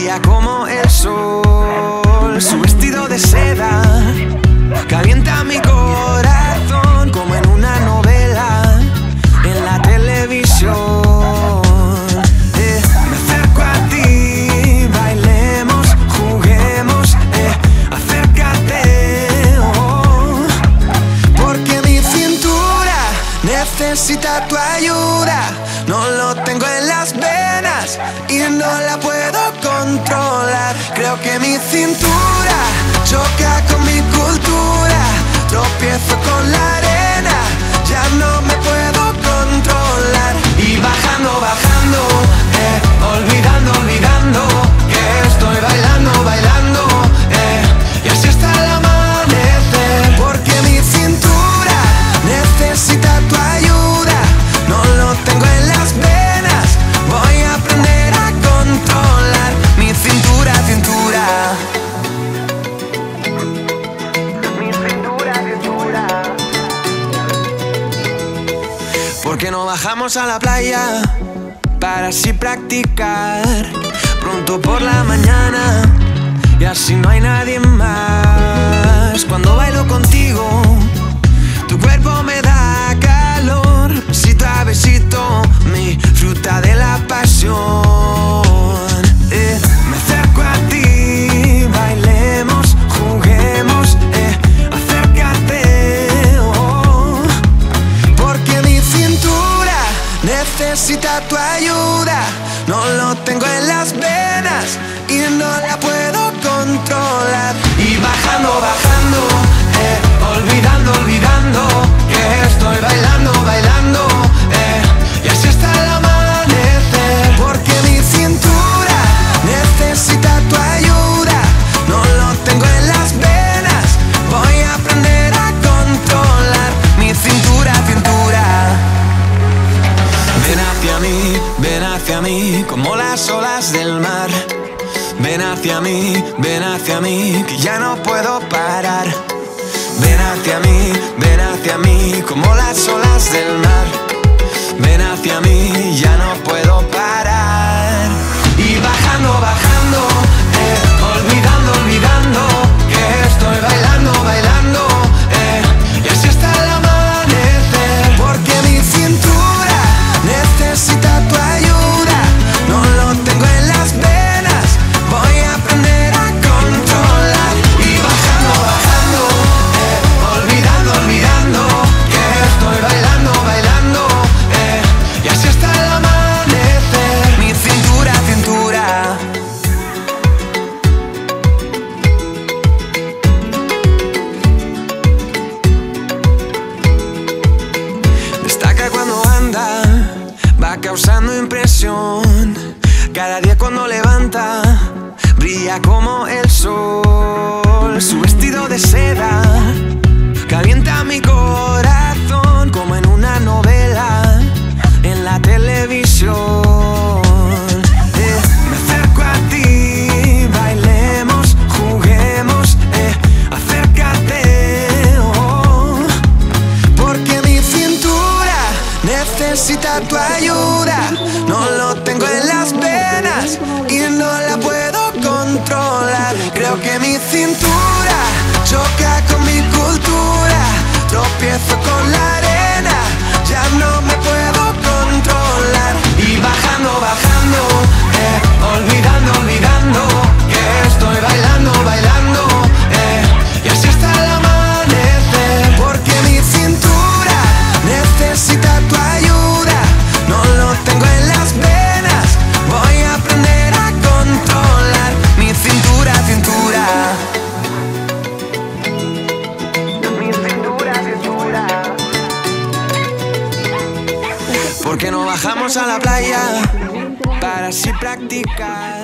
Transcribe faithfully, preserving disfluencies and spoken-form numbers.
brilla como el sol. Su vestido de seda calienta mi corazón como en una novela en la televisión. Eh, me acerco a ti, bailemos, juguemos, eh, acércate, oh, porque mi cintura necesita tu ayuda. No lo tengo en las venas y no la puedo controlar. Creo que mi cintura choca con mi cultura. Tropiezo con la arena, ya no me puedo controlar. Y bajando, bajando, eh, olvidando, olvidando que estoy bailando, bailando, eh, y así hasta el amanecer. Porque mi cintura necesita tu ayuda. No lo tengo en las venas, voy a aprender a controlar mi cintura, cintura. Mi cintura, cintura. Porque no bajamos a la playa para así practicar pronto por la mañana y así no hay nadie más. Cuando bailo contigo, tu cuerpo me da calor, besito a besito, mi fruta de la pasión. Eh, me acerco a ti, bailemos, juguemos, eh, acércate, oh, porque mi cintura necesita tu ayuda. No lo tengo en las venas y no la puedo controlar. Y bajando, bajando, eh, olvidando, olvidando que estoy bailando, bailando, eh, y así hasta el amanecer. Porque mi cintura necesita tu ayuda. No lo tengo en las venas, voy a aprender a controlar mi cintura, cintura. Ven hacia mí, ven hacia mí, como las olas del mar. Ven hacia mí, ven hacia mí, que ya no puedo parar. Ven hacia mí, ven hacia mí, como las olas del mar. Ven hacia mí, ya no puedo parar. Y bajando, bajando, eh, olvidando, olvidando que estoy bailando, bailando, eh, y así hasta el amanecer. Porque mi cintura necesita tu ayuda. No lo tengo en las venas, voy a aprender a controlar. Y bajando, bajando, eh, olvidando, olvidando que estoy bailando, bailando, eh, y así hasta el amanecer. Mi cintura, cintura. Destaca cuando anda, va causando impresión. Cada día cuando levanta, brilla como el sol. Su vestido de seda calienta mi corazón como en una novela en la televisión. Eh, me acerco a ti, bailemos, juguemos, eh, acércate, oh, porque mi cintura necesita tu ayuda. No lo tengo en las venas y no la puedo controlar. Creo que mi cintura choca con mi cultura. Tropiezo con la arena, ya no me puedo controlar. Y bajando, bajando, eh, olvidando, olvidando que estoy bailando, bailando, eh, y así hasta el amanecer. Porque mi cintura necesita tu ayuda. No lo tengo en las venas, voy a aprender a controlar mi cintura, cintura. Mi cintura, cintura. Porque no bajamos a la playa para así practicar